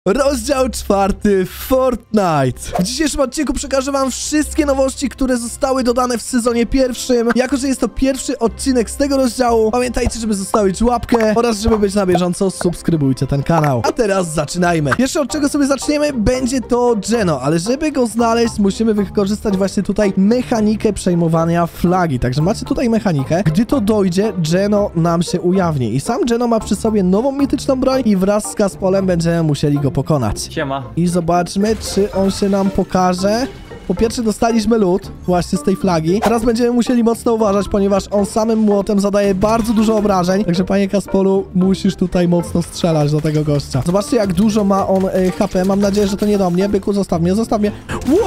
Rozdział 4. Fortnite. W dzisiejszym odcinku przekażę wam wszystkie nowości, które zostały dodane w sezonie pierwszym. Jako że jest to pierwszy odcinek z tego rozdziału, pamiętajcie, żeby zostawić łapkę oraz żeby być na bieżąco, subskrybujcie ten kanał. A teraz zaczynajmy. Pierwsze, od czego sobie zaczniemy, będzie to Geno, ale żeby go znaleźć, musimy wykorzystać właśnie tutaj mechanikę przejmowania flagi. Także macie tutaj mechanikę. Gdy to dojdzie, Geno nam się ujawni. I sam Geno ma przy sobie nową mityczną broń i wraz z Caspolem będziemy musieli go pokonać. Siema. I zobaczmy, czy on się nam pokaże. Po pierwsze dostaliśmy lód właśnie z tej flagi. Teraz będziemy musieli mocno uważać, ponieważ on samym młotem zadaje bardzo dużo obrażeń. Także panie Caspolu, musisz tutaj mocno strzelać do tego gościa. Zobaczcie, jak dużo ma on HP. Mam nadzieję, że to nie do mnie. Byku, zostaw mnie, zostaw mnie.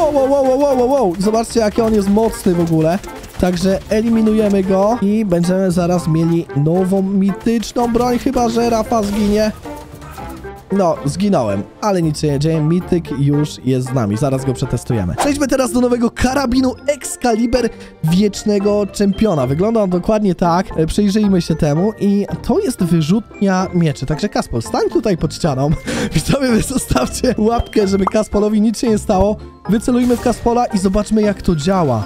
Wow. Zobaczcie, jaki on jest mocny w ogóle. Także eliminujemy go i będziemy zaraz mieli nową mityczną broń, chyba że Rafa zginie. No, zginąłem, ale nic się nie dzieje, mityk już jest z nami, zaraz go przetestujemy. Przejdźmy teraz do nowego karabinu Excalibur Wiecznego Czempiona. Wygląda on dokładnie tak, przyjrzyjmy się temu i to jest wyrzutnia mieczy. Także Caspol, stań tutaj pod ścianą. Widzowie, zostawcie łapkę, żeby Caspolowi nic się nie stało. Wycelujmy w Caspola i zobaczmy, jak to działa.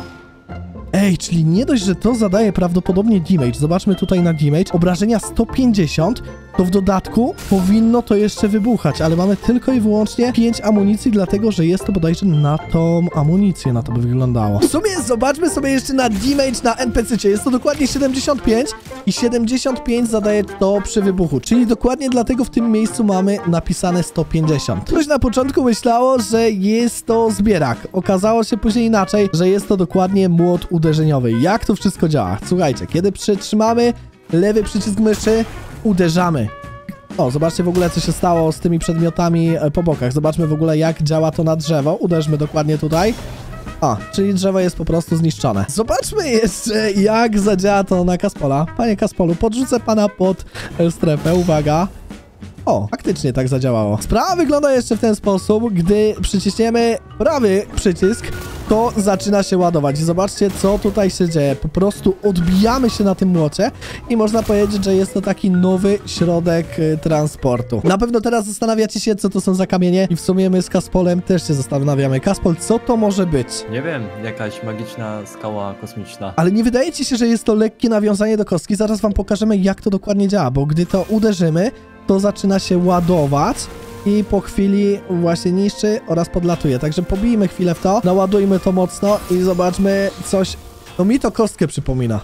Ej, czyli nie dość, że to zadaje prawdopodobnie damage. Zobaczmy tutaj na damage. Obrażenia 150, to w dodatku powinno to jeszcze wybuchać, ale mamy tylko i wyłącznie 5 amunicji, dlatego że jest to bodajże na tą amunicję, na to by wyglądało. W sumie zobaczmy sobie jeszcze na damage na NPC-cie. Jest to dokładnie 75 i 75 zadaje to przy wybuchu, czyli dokładnie dlatego w tym miejscu mamy napisane 150. Ktoś na początku myślało, że jest to zbierak. Okazało się później inaczej, że jest to dokładnie młot uderzeniowy. Jak to wszystko działa? Słuchajcie, kiedy przytrzymamy lewy przycisk myszy, uderzamy. O, zobaczcie w ogóle, co się stało z tymi przedmiotami po bokach. Zobaczmy w ogóle, jak działa to na drzewo. Uderzmy dokładnie tutaj. A, czyli drzewo jest po prostu zniszczone. Zobaczmy jeszcze, jak zadziała to na Caspola. Panie Caspolu, podrzucę pana pod strefę. Uwaga. O, faktycznie tak zadziałało. Sprawa wygląda jeszcze w ten sposób, gdy przyciśniemy prawy przycisk, to zaczyna się ładować. I zobaczcie, co tutaj się dzieje. Po prostu odbijamy się na tym młocie i można powiedzieć, że jest to taki nowy środek transportu. Na pewno teraz zastanawiacie się, co to są za kamienie i w sumie my z Caspolem też się zastanawiamy. Caspol, co to może być? Nie wiem, jakaś magiczna skała kosmiczna. Ale nie wydaje ci się, że jest to lekkie nawiązanie do kostki? Zaraz wam pokażemy, jak to dokładnie działa, bo gdy to uderzymy, to zaczyna się ładować i po chwili właśnie niszczy oraz podlatuje. Także pobijmy chwilę w to, naładujmy to mocno i zobaczmy coś. No mi to kostkę przypomina.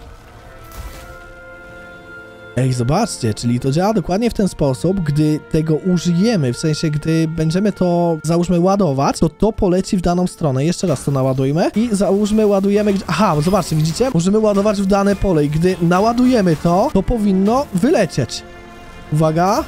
Ej, zobaczcie, czyli to działa dokładnie w ten sposób, gdy tego użyjemy, w sensie gdy będziemy to, załóżmy, ładować, to to poleci w daną stronę. Jeszcze raz to naładujmy i załóżmy, ładujemy, aha, zobaczcie, widzicie? Możemy ładować w dane pole i gdy naładujemy to, to powinno wylecieć. Uwaga.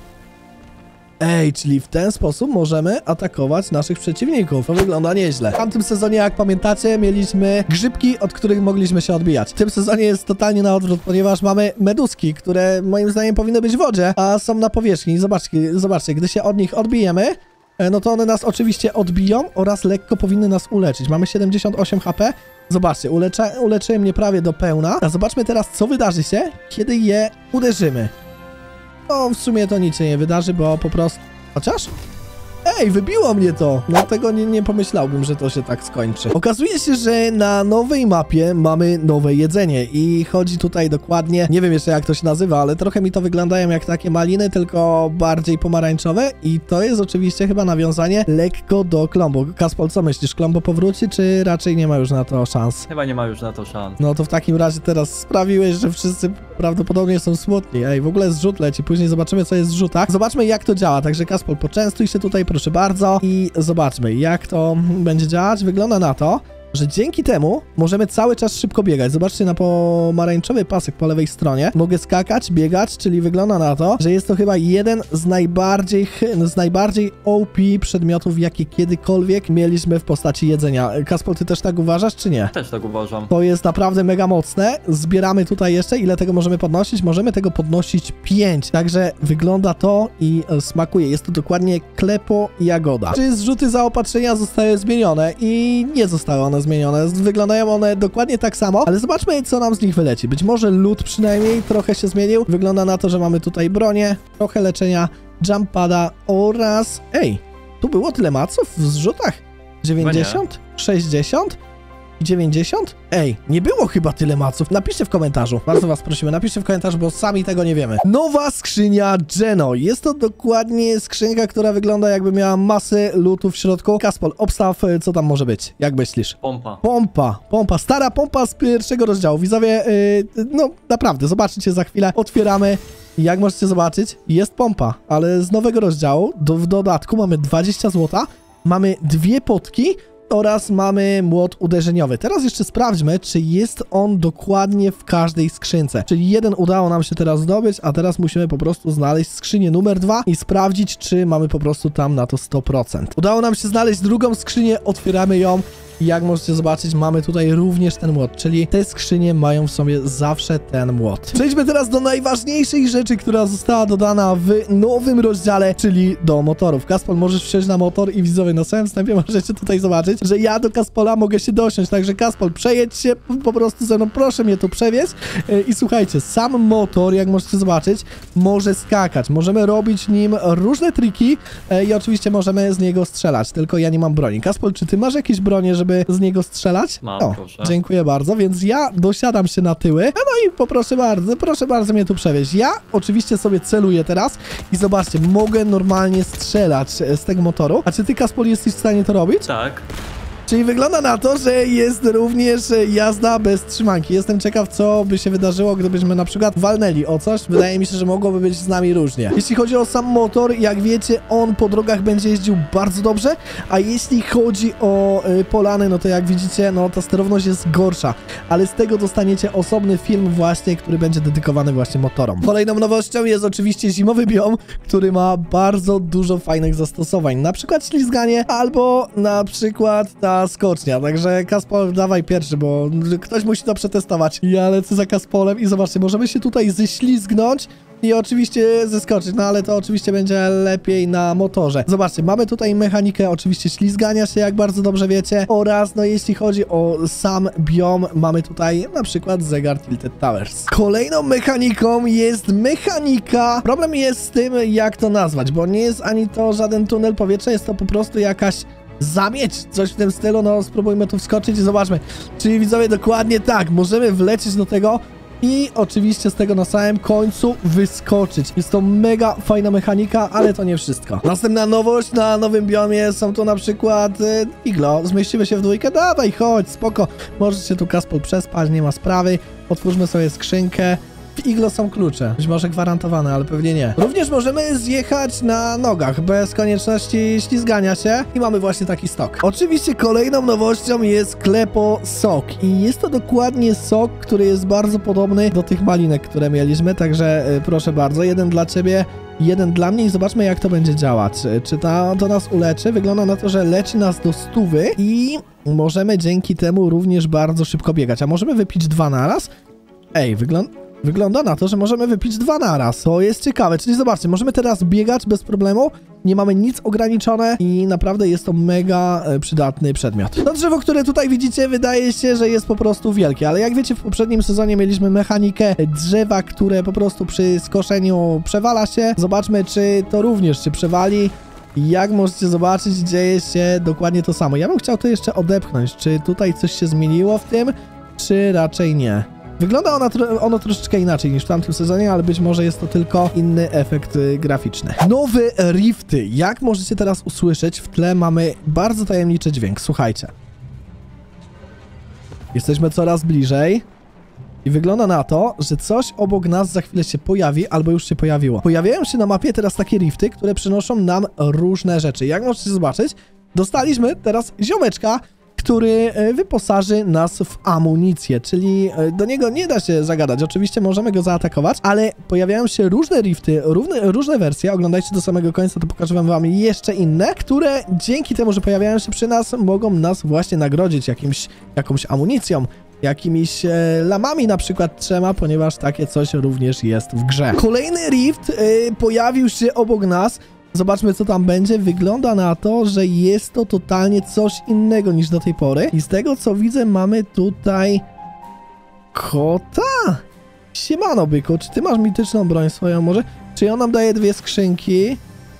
Ej, czyli w ten sposób możemy atakować naszych przeciwników. To wygląda nieźle. W tamtym sezonie, jak pamiętacie, mieliśmy grzybki, od których mogliśmy się odbijać. W tym sezonie jest totalnie na odwrót, ponieważ mamy meduski, które moim zdaniem powinny być w wodzie, a są na powierzchni. Zobaczcie, gdy się od nich odbijemy, no to one nas oczywiście odbiją oraz lekko powinny nas uleczyć. Mamy 78 HP. Zobaczcie, uleczyły mnie prawie do pełna. A zobaczmy teraz, co wydarzy się, kiedy je uderzymy. No, w sumie to nic się nie wydarzy, bo po prostu... Chociaż? Ej, wybiło mnie to! No tego nie pomyślałbym, że to się tak skończy. Okazuje się, że na nowej mapie mamy nowe jedzenie i chodzi tutaj dokładnie, nie wiem jeszcze jak to się nazywa, ale trochę mi to wyglądają jak takie maliny, tylko bardziej pomarańczowe i to jest oczywiście chyba nawiązanie lekko do Klombo. Caspol, co myślisz? Klombo powróci, czy raczej nie ma już na to szans? Chyba nie ma już na to szans. No to w takim razie teraz sprawiłeś, że wszyscy prawdopodobnie są smutni. Ej, w ogóle zrzut leci, później zobaczymy, co jest w zrzutach. Zobaczmy, jak to działa. Także Caspol, poczęstuj się tutaj, proszę bardzo, i zobaczmy, jak to będzie działać. Wygląda na to, że dzięki temu możemy cały czas szybko biegać. Zobaczcie na pomarańczowy pasek po lewej stronie. Mogę skakać, biegać, czyli wygląda na to, że jest to chyba jeden z najbardziej OP przedmiotów, jakie kiedykolwiek mieliśmy w postaci jedzenia. Caspol, ty też tak uważasz, czy nie? Też tak uważam. To jest naprawdę mega mocne. Zbieramy tutaj jeszcze. Ile tego możemy podnosić? Możemy tego podnosić 5. Także wygląda to i smakuje. Jest to dokładnie klepo jagoda. Czy zrzuty zaopatrzenia zostały zmienione? I nie zostały one zmienione. Wyglądają one dokładnie tak samo, ale zobaczmy, co nam z nich wyleci. Być może lód przynajmniej trochę się zmienił. Wygląda na to, że mamy tutaj bronię, trochę leczenia, jump pada oraz... Ej, tu było tyle maców w zrzutach? 90? 60? 90? Ej, nie było chyba tyle maców. Napiszcie w komentarzu. Bardzo was prosimy, napiszcie w komentarzu, bo sami tego nie wiemy. Nowa skrzynia Geno. Jest to dokładnie skrzynka, która wygląda jakby miała masę lootu w środku. Kaspol, obstaw, co tam może być. Jak myślisz? Pompa. Pompa. Stara pompa z pierwszego rozdziału. Widzowie, no naprawdę, zobaczycie za chwilę. Otwieramy. Jak możecie zobaczyć, jest pompa, ale z nowego rozdziału. W dodatku mamy 20 zł, mamy 2 potki oraz mamy młot uderzeniowy. Teraz jeszcze sprawdźmy, czy jest on dokładnie w każdej skrzynce. Czyli jeden udało nam się teraz zdobyć, a teraz musimy po prostu znaleźć skrzynię numer 2 i sprawdzić, czy mamy po prostu tam na to 100%. Udało nam się znaleźć drugą skrzynię, otwieramy ją. I jak możecie zobaczyć, mamy tutaj również ten młot, czyli te skrzynie mają w sobie zawsze ten młot. Przejdźmy teraz do najważniejszej rzeczy, która została dodana w nowym rozdziale, czyli do motorów. Kaspol, możesz wsiąść na motor i widzowie, na samym wstępie możecie tutaj zobaczyć, że ja do Kaspola mogę się dosiąść, także Kaspol, przejedź się po prostu ze mną, proszę mnie tu przewieźć. I słuchajcie, sam motor, jak możecie zobaczyć, może skakać, możemy robić nim różne triki i oczywiście możemy z niego strzelać, tylko ja nie mam broni. Kaspol, czy ty masz jakieś bronie, żeby z niego strzelać? Mam, proszę. Dziękuję bardzo, więc ja dosiadam się na tyły. No i proszę bardzo mnie tu przewieźć. Ja oczywiście sobie celuję teraz i zobaczcie, mogę normalnie strzelać z tego motoru. A czy ty, Kaspol, jesteś w stanie to robić? Tak. Czyli wygląda na to, że jest również jazda bez trzymanki. Jestem ciekaw, co by się wydarzyło, gdybyśmy na przykład walnęli o coś. Wydaje mi się, że mogłoby być z nami różnie. Jeśli chodzi o sam motor, jak wiecie, on po drogach będzie jeździł bardzo dobrze, a jeśli chodzi o polany, no to jak widzicie, no ta sterowność jest gorsza. Ale z tego dostaniecie osobny film właśnie, który będzie dedykowany właśnie motorom. Kolejną nowością jest oczywiście zimowy biom, który ma bardzo dużo fajnych zastosowań. Na przykład ślizganie, albo na przykład ta skocznia, także Kaspol, dawaj pierwszy, bo ktoś musi to przetestować. Ja lecę za Kaspolem i zobaczcie, możemy się tutaj ześlizgnąć i oczywiście zeskoczyć, no ale to oczywiście będzie lepiej na motorze. Zobaczcie, mamy tutaj mechanikę oczywiście ślizgania się, jak bardzo dobrze wiecie, oraz no jeśli chodzi o sam biom, mamy tutaj na przykład zegar Tilted Towers. Kolejną mechaniką jest mechanika. Problem jest z tym, jak to nazwać, bo nie jest ani to żaden tunel powietrza, jest to po prostu jakaś zamieć, coś w tym stylu. No spróbujmy tu wskoczyć i zobaczmy. Czyli widzowie, dokładnie tak, możemy wlecieć do tego i oczywiście z tego na samym końcu wyskoczyć. Jest to mega fajna mechanika, ale to nie wszystko. Następna nowość na nowym biomie są tu na przykład iglo. Zmieścimy się w dwójkę, dawaj, chodź, spoko. Możesz się tu, Kaspol, przespać, nie ma sprawy. Otwórzmy sobie skrzynkę. W iglo są klucze. Być może gwarantowane, ale pewnie nie. Również możemy zjechać na nogach, bez konieczności ślizgania się i mamy właśnie taki stok. Oczywiście kolejną nowością jest Klepo Sok i jest to dokładnie sok, który jest bardzo podobny do tych malinek, które mieliśmy, także proszę bardzo, jeden dla ciebie, jeden dla mnie i zobaczmy, jak to będzie działać. Czy to nas uleczy? Wygląda na to, że leczy nas do 100 i możemy dzięki temu również bardzo szybko biegać. A możemy wypić 2 naraz? Ej, Wygląda na to, że możemy wypić 2 naraz. To jest ciekawe, czyli zobaczcie, możemy teraz biegać bez problemu, nie mamy nic ograniczone i naprawdę jest to mega przydatny przedmiot. To drzewo, które tutaj widzicie, wydaje się, że jest po prostu wielkie, ale jak wiecie, w poprzednim sezonie mieliśmy mechanikę drzewa, które po prostu przy skoszeniu przewala się. Zobaczmy, czy to również się przewali. Jak możecie zobaczyć, dzieje się dokładnie to samo. Ja bym chciał to jeszcze odepchnąć, czy tutaj coś się zmieniło w tym, czy raczej nie. Wygląda ono troszeczkę inaczej niż w tamtym sezonie, ale być może jest to tylko inny efekt graficzny. Nowe rifty. Jak możecie teraz usłyszeć, w tle mamy bardzo tajemniczy dźwięk. Słuchajcie. Jesteśmy coraz bliżej. I wygląda na to, że coś obok nas za chwilę się pojawi, albo już się pojawiło. Pojawiają się na mapie teraz takie rifty, które przynoszą nam różne rzeczy. Jak możecie zobaczyć, dostaliśmy teraz ziomeczka, który wyposaży nas w amunicję, czyli do niego nie da się zagadać. Oczywiście możemy go zaatakować, ale pojawiają się różne rifty, różne wersje. Oglądajcie do samego końca, to pokażę wam jeszcze inne, które dzięki temu, że pojawiają się przy nas, mogą nas właśnie nagrodzić jakąś amunicją, jakimiś lamami na przykład 3, ponieważ takie coś również jest w grze. Kolejny rift pojawił się obok nas. Zobaczmy, co tam będzie. Wygląda na to, że jest to totalnie coś innego niż do tej pory. I z tego, co widzę, mamy tutaj kota. Siemano, byku. Czy ty masz mityczną broń swoją może? Czy on nam daje 2 skrzynki?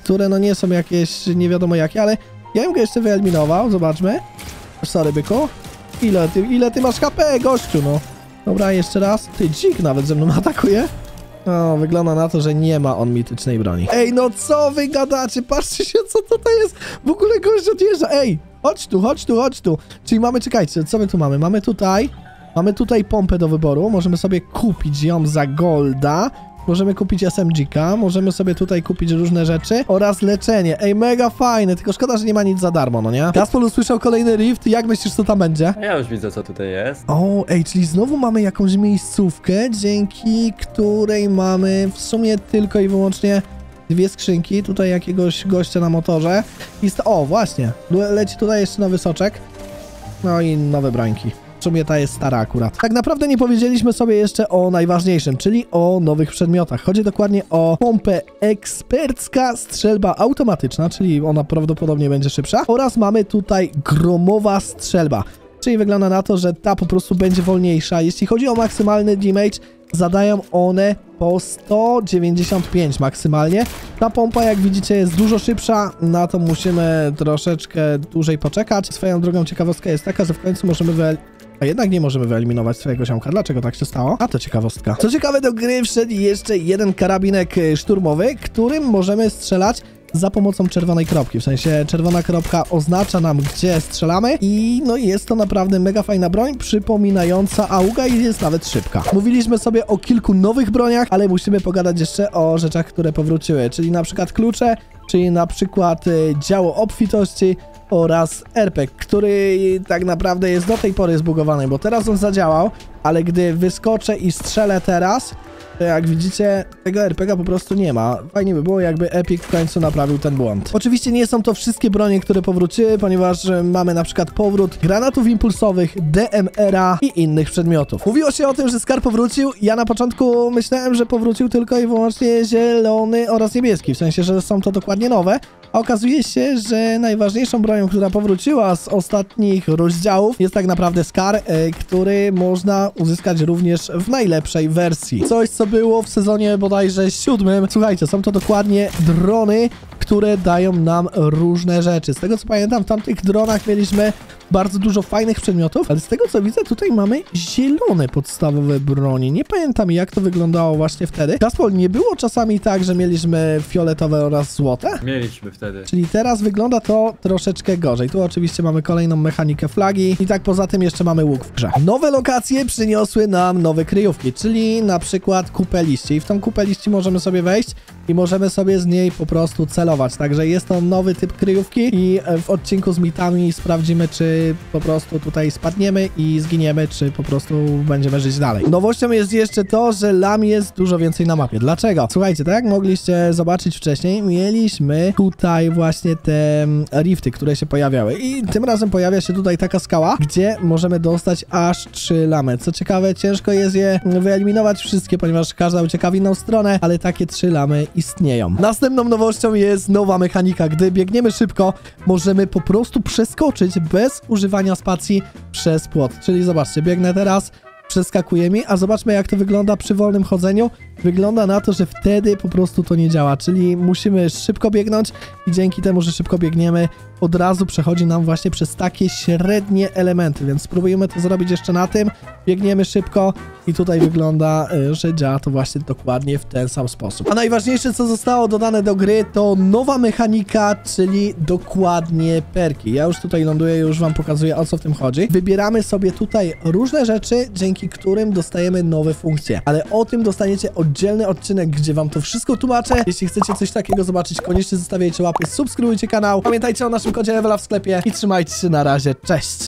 które no nie są jakieś nie wiadomo jakie, ale ja bym go jeszcze wyeliminował, zobaczmy. Sorry, byku. Ile ty masz HP, gościu, no. Dobra, jeszcze raz. Ty, dzik nawet ze mną atakuje. No, wygląda na to, że nie ma on mitycznej broni. Ej, no co wy gadacie? Patrzcie się, co tutaj jest. W ogóle gość odjeżdża. Ej, chodź tu. Czyli mamy, czekajcie, co my tu mamy? Mamy tutaj pompę do wyboru. Możemy sobie kupić ją za golda. Możemy kupić SMG-ka, możemy sobie tutaj kupić różne rzeczy oraz leczenie. Ej, mega fajne, tylko szkoda, że nie ma nic za darmo, no nie? Gaspol usłyszał kolejny rift, jak myślisz, co tam będzie? Ja już widzę, co tutaj jest. O, ej, czyli znowu mamy jakąś miejscówkę, dzięki której mamy w sumie tylko i wyłącznie 2 skrzynki, tutaj jakiegoś gościa na motorze. O, właśnie, leci tutaj jeszcze nowy soczek, no i nowe brońki. W sumie ta jest stara akurat. Tak naprawdę nie powiedzieliśmy sobie jeszcze o najważniejszym, czyli o nowych przedmiotach. Chodzi dokładnie o pompę ekspercka strzelba automatyczna, czyli ona prawdopodobnie będzie szybsza. Oraz mamy tutaj gromowa strzelba, czyli wygląda na to, że ta po prostu będzie wolniejsza. Jeśli chodzi o maksymalny damage, zadają one po 195 maksymalnie. Ta pompa, jak widzicie, jest dużo szybsza, na to musimy troszeczkę dłużej poczekać. Swoją drogą ciekawostka jest taka, że w końcu możemy a jednak nie możemy wyeliminować swojego ziomka. Dlaczego tak się stało? A to ciekawostka. Co ciekawe, do gry wszedł jeszcze jeden karabinek szturmowy, którym możemy strzelać za pomocą czerwonej kropki. W sensie czerwona kropka oznacza nam, gdzie strzelamy i no jest to naprawdę mega fajna broń, przypominająca AUG'a i jest nawet szybka. Mówiliśmy sobie o kilku nowych broniach, ale musimy pogadać jeszcze o rzeczach, które powróciły, czyli na przykład klucze, czyli na przykład działo obfitości oraz RPG, który tak naprawdę jest do tej pory zbugowany, bo teraz on zadziałał, ale gdy wyskoczę i strzelę teraz, to jak widzicie, tego RPG po prostu nie ma. Fajnie by było, jakby Epic w końcu naprawił ten błąd. Oczywiście nie są to wszystkie bronie, które powróciły, ponieważ mamy na przykład powrót granatów impulsowych, DMR-a i innych przedmiotów. Mówiło się o tym, że Scar powrócił. Ja na początku myślałem, że powrócił tylko i wyłącznie zielony oraz niebieski, w sensie, że są to dokładnie nowe. A okazuje się, że najważniejszą bronią, która powróciła z ostatnich rozdziałów, jest tak naprawdę Scar, który można uzyskać również w najlepszej wersji. Coś, co było w sezonie bodajże 7. Słuchajcie, są to dokładnie drony, które dają nam różne rzeczy. Z tego co pamiętam, w tamtych dronach mieliśmy bardzo dużo fajnych przedmiotów, ale z tego co widzę, tutaj mamy zielone podstawowe broni. Nie pamiętam, jak to wyglądało właśnie wtedy. Gaspol, nie było czasami tak, że mieliśmy fioletowe oraz złote? Mieliśmy wtedy. Czyli teraz wygląda to troszeczkę gorzej. Tu oczywiście mamy kolejną mechanikę flagi i tak poza tym jeszcze mamy łuk w grze. Nowe lokacje przyniosły nam nowe kryjówki, czyli na przykład kupę liści. I w tą kupę liści możemy sobie wejść i możemy sobie z niej po prostu celować. Także jest to nowy typ kryjówki i w odcinku z mitami sprawdzimy, czy po prostu tutaj spadniemy i zginiemy, czy po prostu będziemy żyć dalej. Nowością jest jeszcze to, że lam jest dużo więcej na mapie. Dlaczego? Słuchajcie, tak jak mogliście zobaczyć wcześniej, mieliśmy tutaj właśnie te rifty, które się pojawiały i tym razem pojawia się tutaj taka skała, gdzie możemy dostać aż 3 lamy. Co ciekawe, ciężko jest je wyeliminować wszystkie, ponieważ każda ucieka w inną stronę, ale takie 3 lamy istnieją. Następną nowością jest nowa mechanika. Gdy biegniemy szybko, możemy po prostu przeskoczyć bez używania spacji przez płot. Czyli zobaczcie, biegnę teraz, przeskakuje mi, a zobaczmy, jak to wygląda przy wolnym chodzeniu. Wygląda na to, że wtedy po prostu to nie działa, czyli musimy szybko biegnąć i dzięki temu, że szybko biegniemy, od razu przechodzi nam właśnie przez takie średnie elementy, więc spróbujemy to zrobić jeszcze na tym. Biegniemy szybko i tutaj wygląda, że działa to właśnie dokładnie w ten sam sposób. A najważniejsze, co zostało dodane do gry, to nowa mechanika, czyli dokładnie perki. Ja już tutaj ląduję, już wam pokazuję, o co w tym chodzi. Wybieramy sobie tutaj różne rzeczy, dzięki którym dostajemy nowe funkcje, ale o tym dostaniecie oddzielny odcinek, gdzie wam to wszystko tłumaczę. Jeśli chcecie coś takiego zobaczyć, koniecznie zostawiajcie łapy, subskrybujcie kanał. Pamiętajcie o naszym kodzie Ewela w sklepie i trzymajcie się, na razie, cześć!